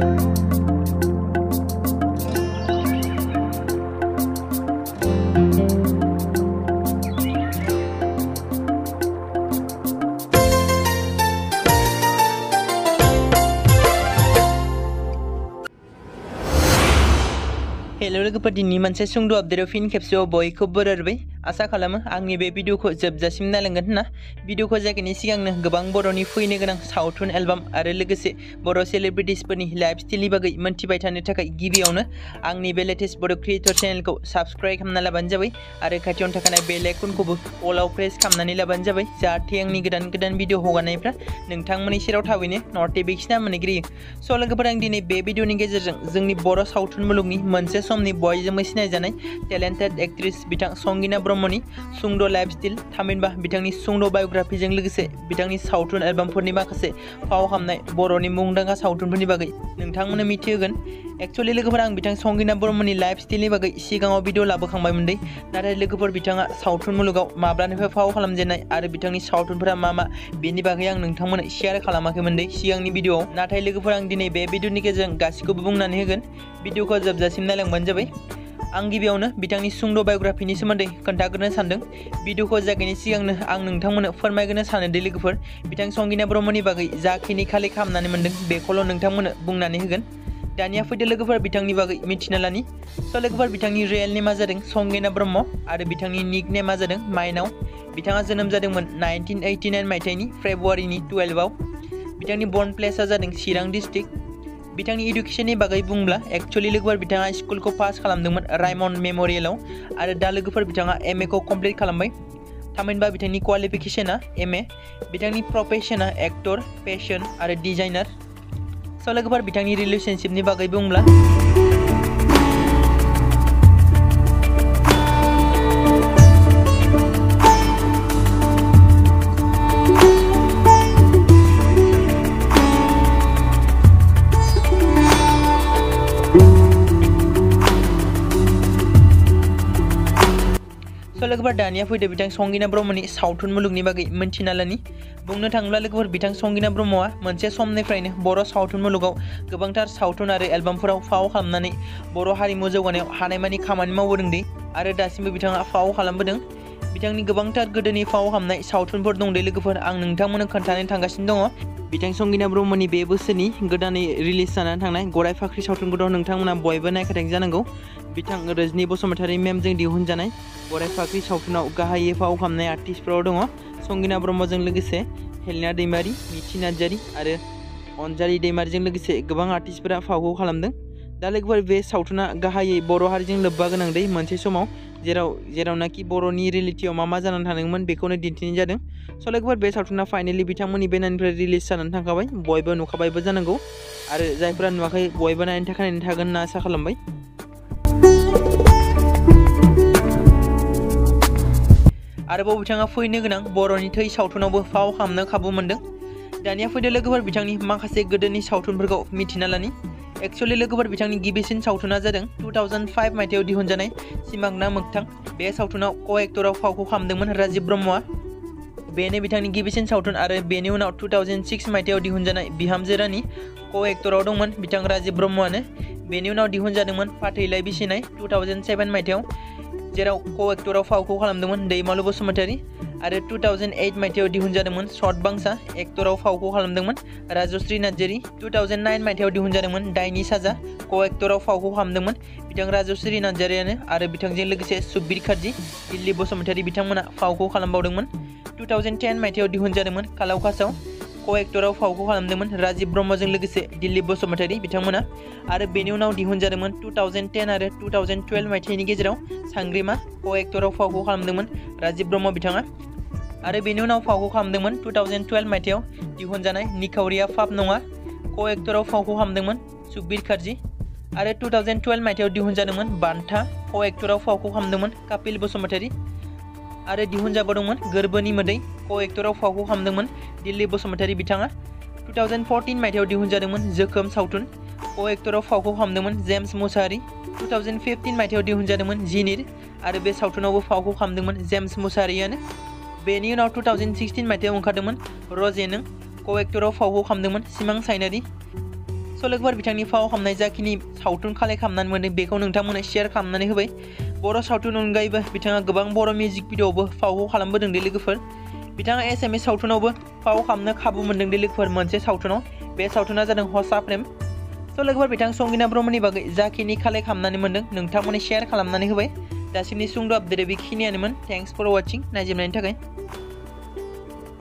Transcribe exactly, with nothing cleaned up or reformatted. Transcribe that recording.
Hello लोगोफोर दिनै मोनसे सुंद' आपडेटआव फिन खेबसेयाव बयखौबो बरायबाय आसा खालामो आंनि बे भिडिअखौ जोबजासिम नायलांगोन होनना भिडिअखौ जागायनायनि सिगांनो गोबां बर'नि फैनो गोनां सावथुन एलबाम आरो लोगोसे बर' सेलिब्रिटिसफोरनि लाइफ स्टाइलनि बागै मोनथिबाय थानो थाखाय गिबियावनो आंनि बे लेटेस्ट बड' क्रिएटर चेनेलखौ साबस्क्राइब खालामना लाबानो जाबाय आरो खाथियावनो थाखानाय बेल आइकनखौबो अलाव प्रेस खालामनानै लाबानो जाबाय जाहाथे आंनि गोदान गोदान भिडिअ हगारनायफ्रा नोंथांमोननि सेराव थाबैनो नटिफिकेसना मोनग्रोयो। स' लोगोफोर आं दिनै बे भिडिअनि गेजेरजों जोंनि बर' सावथुन मुलुगनि मोनसे समनि बयजोंबो सिनायजानाय टेलेन्टेड एक्ट्रेस बिथां संगीना ब्रह्मनि सुंद' लाइफ स्टाइल थामहिनबा बिथांनि सुंद' बाय'ग्राफिजों लोगोसे बिथांनि सावथुन एलबामफोरनि माखासे फाव खालामनाय बर'नि मुंदांखा सावथुनफोरनि बागै नोंथांमोननो मिथिहोगोन। एक्चुअली लोगोफोर आं बिथां संगीना ब्रह्मनि लाइफ स्टाइलनि बागै सिगाङाव भिडिअ लाबोखांबायमोन दे, नाथाय लोगोफोर बिथाङा सावथुन मुलुगाव माब्लानिफ्राय फाव खालामजेननाय आरो बिथांनि सावथुनफोरा मा मा बेनि बागै आं नोंथांमोननो शेयार खालामाखैमोन दे सिगांनि भिडिअआव, नाथाय लोगोफोर आं दिनै बे भिडिअनि गेजेरजों गासिखौबो बुंनानै होगोन। भिडिअखौ जोबजासिम नायलांबानो जाबाय। आं गिबियावनो बिथांनि सुंद' बाय'ग्राफिनि सोमोन्दै खोन्थाग्रोनो सानदों। भिडिअखौ जागायनायनि सिगांनो आं नोंथांमोननो फोरमायग्रोनो सानोदि लोगोफोर बिथां संगीना ब्रह्मनि बागै जाखिनि खालि खालामनानै मोन्दों बेखौल' नोंथांमोननो बुंनानै होगोन। दानिया फैदो लोगोफोर बिथांनि बागै मिथिना लानि। स' लोगोफोर बिथांनि रियेल नेमा जादों संगीना ब्रह्म आरो बिथांनि निक नेमा जादों माइनाव। बिथाङा जोनोम जादोंमोन नाइनटिन ओइटिनाइन मायथाइनि फेब्रुवारिनि टुवेल्भआव। बिथांनि बर्न प्लेसआ जादों चिरां डिस्ट्रिक्ट। बिथांनि इडुकेशननि बागै बुंब्ला एक्चुअली लोगोफोर बिथाङा स्कुलखौ पास खालामदोंमोन रायमन्ड मेम'रियेलाव आरो दा लोगोफोर बिथाङा एम ए खौ कमप्लिट खालामबाय। थामहिनबा बिथांनि क्वालिफिकेशना एम ए। बिथांनि प्रफेशना एक्टर, फेशन आरो डिजाइनार। स' लोगोफोर बिथांनि रिलेशनशिपनि बागै बुंब्ला लोगोफोर दानिया फैदो बिथां संगीना ब्रह्मनि सावथुन मुलुगनि बागै मोनथिना लानि। बुंनो थाङोब्ला लोगोफोर बिथां संगीना ब्रह्मआ मोनसे समनिफ्रायनो बर' सावथुन मुलुगाव गोबांथार सावथुन आरो एलबामफोराव फाव खालामनानै बर' हारिमु जौगानायाव हानायमानि खामानि मावबोदों दि आरो दासिमबो बिथाङा फाव खालामबोदों। बिथांनि गोबांथार गोदोनि फाव खालामनाय सावथुनफोर दं दे लोगोफोर आं नोंथांमोननो खोन्थानो थांगासिनो दङ। बिथां संगीना ब्रह्मनि बे बोसोरनि गोदानै रिलिज जानानै थांनाय गराय फाख्रि सावथुनखौथ' नोंथांमोना बयबो नायखादों जानांगौ। बिथां रजनी बसुमतारी मेमजों दिहुनजानाय गराय फाख्रि सावथुनाव गाहायै फाव खालामनाय आर्टिस्टफोराव दङ संगीना ब्रह्मजों लोगोसे हेलेना दैमारि, मिथि नार्जारी आरो अनजालि दैमारिजों लोगोसे गोबां आर्टिस्टफोरा फावखौ खालामदों। दा लोगोफोर बे सावथुना गाहायै बर' हारिजों लोब्बा गोनां दै मोनसे समाव जेराव जेरावनाखि बर'नि रियेलिटियाव मा मा जानानै थादोंमोन बेखौनो दिन्थिनाय जादों। स' लोगोफोर बे सावथुना फाइनेलि बिथांमोननि बेनारनिफ्राय रिलिज जानानै थांखाबाय, बयबो नुखाबायबो जानांगौ आरो जायफोरा नुवाखै बयबो नायनो थाखाय नायनो थागोन होनना आसा खालामबाय। आरोबाव बिथाङा फैनो गोनां बर'नि थै सावथुनावबो फाव खालामनो खाबु मोन्दों। दानिया फैदो लोगोफोर बिथांनि माखासे गोदोनि सावथुनफोरखौ मिथिना लानि। एक्चुअली लोगोफोर बिथांनि गिबिसिन सावथुना जादों टु थावजेन्ड फाइभ मायथाइयाव दिहुनजानाय सिमांना मोगथां। बे सावथुनाव क' एक्टराव फावखौ खालामदोंमोन राजीब ब्रह्मआ। बेनो बिथांनि गिबिसिन सावथुन आरो बेनि उनाव टु थावजेन्ड सिक्स मायथाइयाव दिहुनजानाय बिहामजो रानि क' एक्टराव दंमोन बिथां राजीब ब्रह्मआनो। बेनि उनाव दिहुनजादोंमोन फाथैलाय बिसिनाय टु थावजेन्ड सेभेन मायथाइयाव, जेराव क' एक्टराव फावखौ खालामदोंमोन दैमालु बसुमतारी आरो टु थावजेन्ड एइट मायथाइयाव दिहुनजादोंमोन सर्ट बांसा एक्टराव फावखौ खालामदोंमन Rajshree Narzary. Two thousand nine मायथाइयाव दिहुनजादोंमोन दायनि साजा क' एक्टराव फावखौ खालामदोंमोन बिथां राजश्री नार्जारीयानो आरो बिथांजों लोगोसे सुबिर खार्जी, दिल्ली बसुमतारी बिथांमोना फावखौ खालामबावदोंमन। टु थावजेन्ड टेन मायथाइयाव दिहुनजादोंमन कालाव कासाव क' एक्टराव फावखौ खालामदोंमन राजीब ब्रह्मजों लोगोसे दिल्ली बसुमतारी बिथांमोना आरो बेनि उनाव दिहुनजादोंमन टु थावजेन्ड टेन आरो टु थावजेन्ड टुवेल्भ मायथाइनि गेजेराव सांग्रिमा क' एक्टराव फावखौ खालामदोंमन राजीब ब्रह्म बिथाङा आरो बेनि उनाव फावखौ खालामदोंमन टु थावजेन्ड टुवेल्भ मायथाइयाव दिहुनजानाय निखावरिया पाप नङा क' एक्टराव फावखौ खालामदोंमन सुबिर खार्जी आरो टु थावजेन्ड टुवेल्भ मायथाइयाव दिहुनजादोंमन बान्था क' एक्टराव फावखौ खालामदोंमन कापिल बसुमतारी आरो दिहुनजाबावदोंमन गोरबोनि मोदै क' एक्टराव फावखौ खालामदोंमन दिल्ली बसुमतारी बिथाङा। टु थावजेन्ड फरटिन मायथाइयाव दिहुनजादोंमोन जोखोम सावथुन क' एक्टराव फावखौ खालामदोंमन James Musahary. Two thousand fifteen मायथाइयाव दिहुनजादोंमन जिनिर आरो बे सावथुनावबो फावखौ खालामदोंमन जेम्स मुसाहारियानो। बेनि उनाव टु थावजेन्ड सिक्सटिन मायथाइयाव ओंखारदोंमन रजे नों क' एक्टराव फावखौ खालामदोंमन सिमां सायनारि। स' लोगोफोर बिथांनि फाव खालामनाय जाखिनि सावथुन कालेक्ट खालामनानै मोनदों बेखौ नोंथांमोननो शेयार खालामनानै होबाय। बर' सावथुन अनगायैबो बिथाङा गोबां बर' मिउजिक भिडिअ'आवबो फावखौ खालामबोदों दे लोगोफोर। बिथाङा एसामिस सावथुनावबो फाव खालामनो खाबु मोनदों दे लोगोफोर मोनसे सावथुनाव। बे सावथुना जादों हसा प्रेम। स' लोगोफोर बिथां संगिना ब्रह्मनि बागै जाखिनि कालेक्ट खालामनानै मोनदों नोंथांमोननो शेयार खालामनानै होबाय। दासिमनि सुंद' आपडेटआ बेखिनियानोमोन। थेंक्स फर वाचिं नायजोबनायनि थाखाय।